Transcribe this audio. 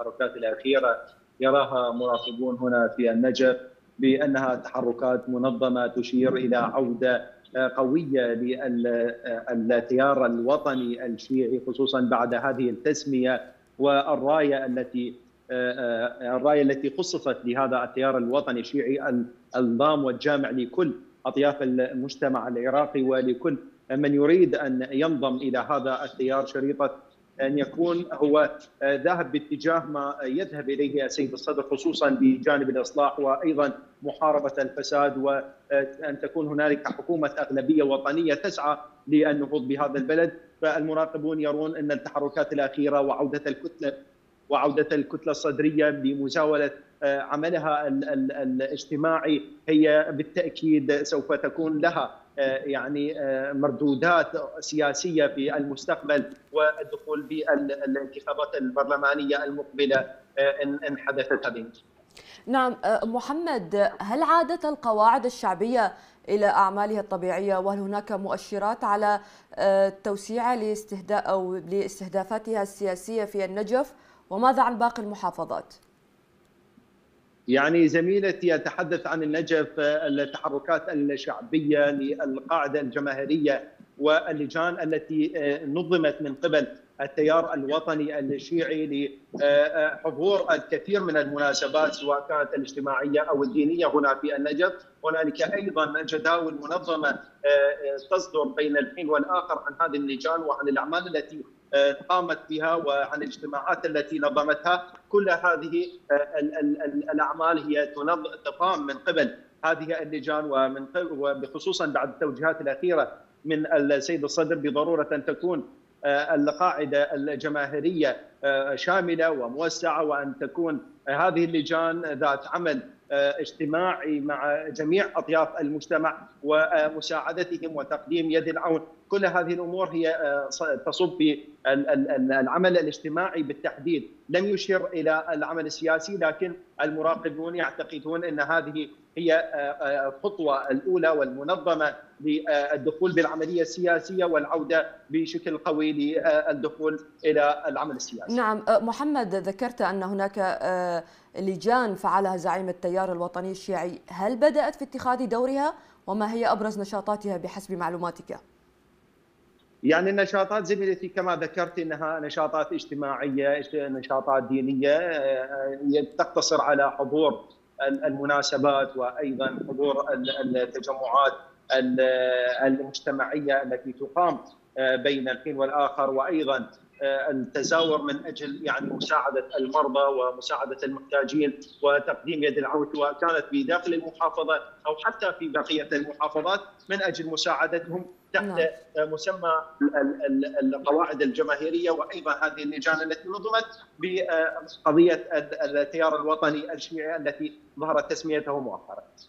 التحركات الأخيرة يراها مراقبون هنا في النجف بأنها تحركات منظمة تشير إلى عودة قوية للتيار الوطني الشيعي، خصوصا بعد هذه التسمية والراية التي خصصت لهذا التيار الوطني الشيعي الضام والجامع لكل أطياف المجتمع العراقي ولكل من يريد أن ينضم إلى هذا التيار، شريطة أن يكون هو ذاهب باتجاه ما يذهب إليه السيد الصدر، خصوصا بجانب الإصلاح وأيضا محاربة الفساد، وأن تكون هنالك حكومة أغلبية وطنية تسعى للنهوض بهذا البلد. فالمراقبون يرون أن التحركات الأخيرة وعودة الكتلة الصدرية بمزاولة عملها الاجتماعي هي بالتأكيد سوف تكون لها يعني مردودات سياسية في المستقبل، والدخول بالانتخابات البرلمانية المقبلة إن حدثت هذه. نعم محمد، هل عادت القواعد الشعبية إلى أعمالها الطبيعية، وهل هناك مؤشرات على توسيع لاستهدافاتها السياسية في النجف؟ وماذا عن باقي المحافظات؟ يعني زميلتي أتحدث عن النجف، التحركات الشعبية للقاعدة الجماهيرية واللجان التي نظمت من قبل التيار الوطني الشيعي لحضور الكثير من المناسبات سواء كانت الاجتماعية أو الدينية هنا في النجف. هنالك أيضا جداول منظمة تصدر بين الحين والآخر عن هذه اللجان وعن الأعمال التي قامت بها وعن الاجتماعات التي نظمتها. كل هذه الأعمال هي تقام من قبل هذه اللجان، وخصوصا بعد التوجيهات الأخيرة من السيد الصدر بضرورة أن تكون القاعدة الجماهيرية شاملة وموسعة، وأن تكون هذه اللجان ذات عمل اجتماعي مع جميع أطياف المجتمع ومساعدتهم وتقديم يد العون. كل هذه الأمور هي تصب في العمل الاجتماعي بالتحديد، لم يشير إلى العمل السياسي، لكن المراقبون يعتقدون أن هذه هي الخطوة الأولى والمنظمة للدخول بالعملية السياسية والعودة بشكل قوي للدخول إلى العمل السياسي. نعم محمد، ذكرت أن هناك لجان فعلها زعيم التيار الوطني الشيعي، هل بدأت في اتخاذ دورها؟ وما هي أبرز نشاطاتها بحسب معلوماتك؟ يعني النشاطات زميلتي كما ذكرت انها نشاطات اجتماعيه، نشاطات دينيه، تقتصر على حضور المناسبات وايضا حضور التجمعات المجتمعيه التي تقام بين الحين والاخر، وايضا التزاور من اجل يعني مساعده المرضى ومساعده المحتاجين وتقديم يد العون، سواء كانت في داخل المحافظه او حتى في بقيه المحافظات، من اجل مساعدتهم تحت مسمى القواعد الجماهيريه، وايضا هذه اللجان التي نظمت بقضيه التيار الوطني الشيعي التي ظهرت تسميته مؤخرا.